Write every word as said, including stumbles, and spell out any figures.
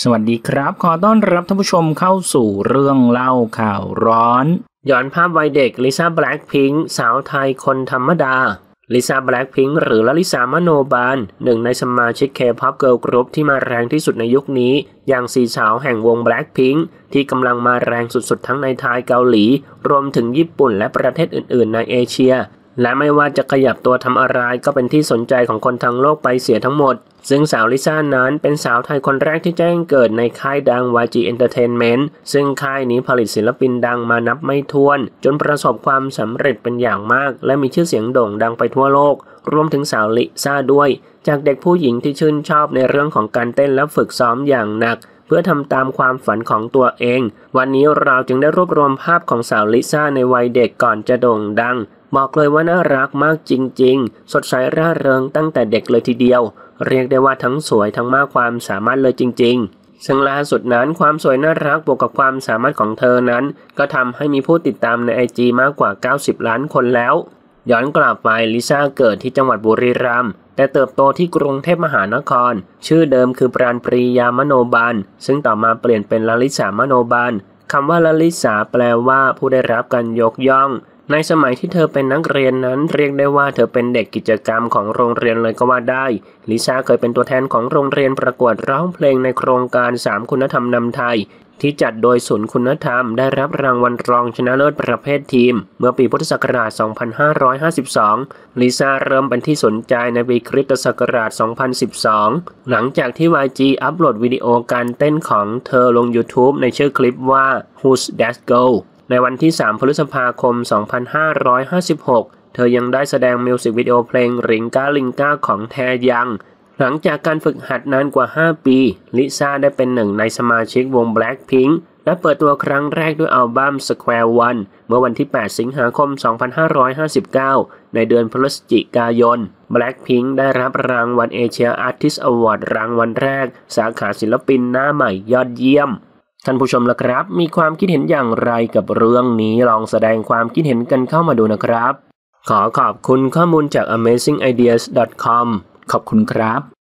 สวัสดีครับขอต้อนรับท่านผู้ชมเข้าสู่เรื่องเล่าข่าวร้อนย้อนภาพวัยเด็กลิซ่าแบล็คพิงค์สาวไทยคนธรรมดาลิซ่าแบล็คพิงค์หรือลลิสามโนบาลหนึ่งในสมาชิก K-pop Girl Group ที่มาแรงที่สุดในยุคนี้อย่างสี่สาวแห่งวงแบล็คพิงค์ที่กำลังมาแรงสุดๆทั้งในไทยเกาหลีรวมถึงญี่ปุ่นและประเทศอื่นๆในเอเชียและไม่ว่าจะขยับตัวทำอะไรก็เป็นที่สนใจของคนทั้งโลกไปเสียทั้งหมดซึ่งสาวลิซ่านั้นเป็นสาวไทยคนแรกที่แจ้งเกิดในค่ายดัง วาย จี Entertainment ซึ่งค่ายนี้ผลิตศิลปินดังมานับไม่ถ้วนจนประสบความสำเร็จเป็นอย่างมากและมีชื่อเสียงโด่งดังไปทั่วโลกรวมถึงสาวลิซ่าด้วยจากเด็กผู้หญิงที่ชื่นชอบในเรื่องของการเต้นและฝึกซ้อมอย่างหนักเพื่อทำตามความฝันของตัวเองวันนี้เราจึงได้รวบรวมภาพของสาวลิซ่าในวัยเด็กก่อนจะโด่งดังบอกเลยว่าน่ารักมากจริงๆสดใสร่าเริงตั้งแต่เด็กเลยทีเดียวเรียกได้ว่าทั้งสวยทั้งมากความสามารถเลยจริงๆซึ่งล่าสุดนั้นความสวยน่ารักบวกกับความสามารถของเธอนั้นก็ทำให้มีผู้ติดตามใน ไอ จี มากกว่าเก้าสิบล้านคนแล้วย้อนกลับไปลิซ่าเกิดที่จังหวัดบุรีรัมย์แต่เติบโตที่กรุงเทพมหานครชื่อเดิมคือปราณปรียามโนบาลซึ่งต่อมาเปลี่ยนเป็นลลิสามโนบาลคำว่าลลิสาแปลว่าผู้ได้รับการยกย่องในสมัยที่เธอเป็นนักเรียนนั้นเรียกได้ว่าเธอเป็นเด็กกิจกรรมของโรงเรียนเลยก็ว่าได้ลิซ่าเคยเป็นตัวแทนของโรงเรียนประกวดร้องเพลงในโครงการสามคุณธรรมนำไทยที่จัดโดยศูนย์คุณธรรมได้รับรางวัลรองชนะเลิศประเภททีมเมื่อปีพุทธศักราช สองพันห้าร้อยห้าสิบสอง ลิซ่าเริ่มเป็นที่สนใจในปีคริสตศักราช สองพันสิบสอง หลังจากที่ วาย จี อัปโหลดวิดีโอการเต้นของเธอลง YouTube ในชื่อคลิปว่า Who's That Girlในวันที่ สาม พฤษภาคม สองพันห้าร้อยห้าสิบหก เธอยังได้แสดงมิวสิกวิดีโอเพลงริงก้าลิงก้าของแทยังหลังจากการฝึกหัดนานกว่า ห้า ปีลิซ่าได้เป็นหนึ่งในสมาชิกวง Blackpink และเปิดตัวครั้งแรกด้วยอัลบั้ม Square One เมื่อวันที่ แปด สิงหาคม สองพันห้าร้อยห้าสิบเก้า ในเดือนพฤศจิกายน Blackpink ได้รับรางวัล Asia Artist Award รางวัลแรกสาขาศิลปินหน้าใหม่ยอดเยี่ยมท่านผู้ชมล่ะครับมีความคิดเห็นอย่างไรกับเรื่องนี้ลองแสดงความคิดเห็นกันเข้ามาดูนะครับขอขอบคุณข้อมูลจาก อเมซิ่งไอเดียส ดอท คอม ขอบคุณครับ